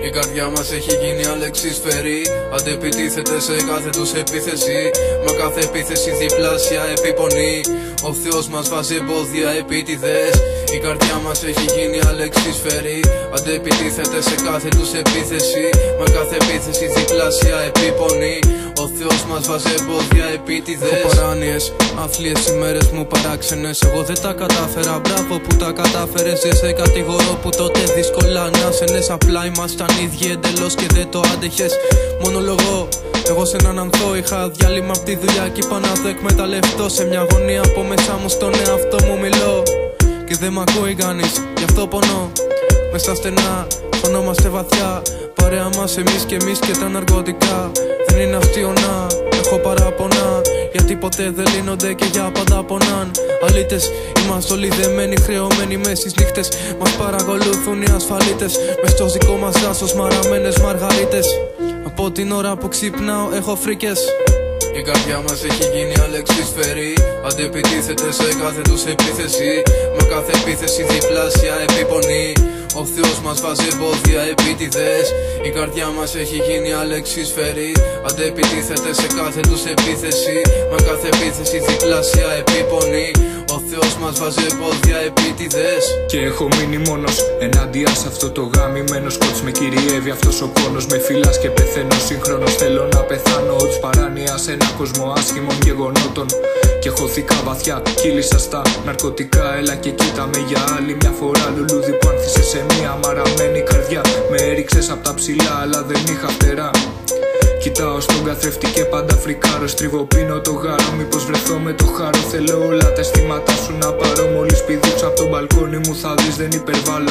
Η καρδιά μας έχει γίνει αλεξίσφαιρη. Αντεπιτίθεται σε κάθε τους επίθεση. Μα κάθε επίθεση διπλάσια επίπονη. Ο Θεός μας βάζει εμπόδια επίτηδες. Η καρδιά μας έχει γίνει αλεξίσφαιρη. Αντεπιτίθεται σε κάθε τους επίθεση. Μα κάθε επίθεση διπλάσια επίπονη. Ο Θεός μας βάζει εμπόδια επίτηδες. Έχω παράνοιες, αθλίες ημέρες μου παράξενες. Εγώ δεν τα κατάφερα, μπράβο που τα κατάφερες. Δεν σε κατηγορώ που τότε δύσκολα ανάσαινες. Απλά ήμασταν ίδιοι εντελώς και δεν το άντεχες. Μονολογώ, εγώ σε έναν ανθό είχα διάλειμμα απ' τη δουλειά κι είπα να το εκμεταλλευτώ. Σε μια γωνία από μέσα μου στον εαυτό μου μιλώ και δεν μ' ακούει κανείς, γι' αυτό πονώ. Μες στα στενά, χωνόμαστε βαθιά. Παρέα μας εμείς και εμείς και τα ναρκωτικά. Δεν είναι αστείο να έχω παραπονά, γιατί ποτέ δεν λύνονται και για πάντα πονάν. Αλήτες, είμαστε όλοι δεμένοι, χρεωμένοι μες στις νύχτες. Μας παρακολουθούν οι ασφαλίτες. Μες στο δικό μας δάσος μαραμένες μαργαρίτες. Από την ώρα που ξυπνάω έχω φρίκες. Η καρδιά μας έχει γίνει αλεξίσφαιρη. Αντεπιτίθεται σε κάθε τους επίθεση. Με κάθε επίθεση διπλάσια επίπονη. Ο Θεός μας βάζει εμπόδια επίτηδες. Η καρδιά μας έχει γίνει αλεξίσφαιρη. Αντεπιτίθεται σε κάθε τους επίθεση. Με κάθε επίθεση διπλάσια επίπονη. Ο Θεός μας βάζει εμπόδια επίτηδες. Και έχω μείνει μόνος ενάντια σε αυτό το γαμημένο σκότς. Με κυριεύει αυτός ο πόνος. Με φυλάς και πεθαίνω συγχρόνως. Θέλω να πεθάνω ως παράνοια σε ένα κόσμο άσχημων γεγονότων. Και χωθήκα βαθιά, κύλησα στα ναρκωτικά. Έλα και κοίτα με για άλλη μια φορά. Λουλούδι που άνθησε σε μια μαραμένη καρδιά. Με έριξες απ' τα ψηλά αλλά δεν είχα φτερά. Κοιτάω στον καθρέφτη και πάντα φρικάρω. Στριβοπίνω το γάρο, μήπως βρεθώ με το χάρο. Θέλω όλα τα αισθήματά σου να πάρω. Μόλις πηδήξω απ' το μπαλκόνι μου θα δεις δεν υπερβάλλω.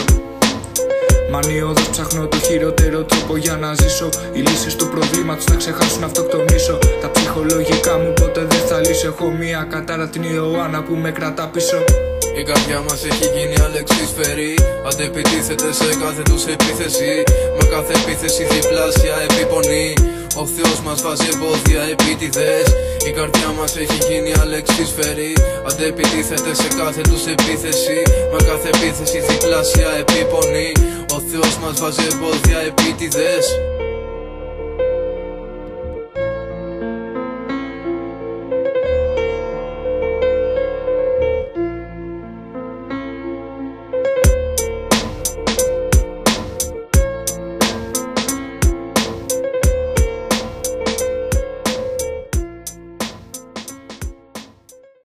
Μανιώδως ψάχνω το χειρότερο τρόπο για να ζήσω. Οι λύσεις του προβλήματος να ξεχάσουν να αυτοκτονήσω. Τα ψυχολογικά μου ποτέ δεν θα λύσω. Έχω μια κατάρα την Ιωάννα που με κρατά πίσω. Η καρδιά μας έχει γίνει αλεξίσφαιρη. Αντεπιτίθεται σε κάθε τους επίθεση. Με κάθε επίθεση διπλάσια επίπονη. Ο Θεός μας βάζει εμπόδια επίτηδες. Η καρδιά μας έχει γίνει αλεξίσφαιρη. Αντεπιτίθεται σε κάθε τους επίθεση. Με κάθε επίθεση διπλάσια επίπονη. Ο Θεός μας βάζει εμπόδια επίτηδες.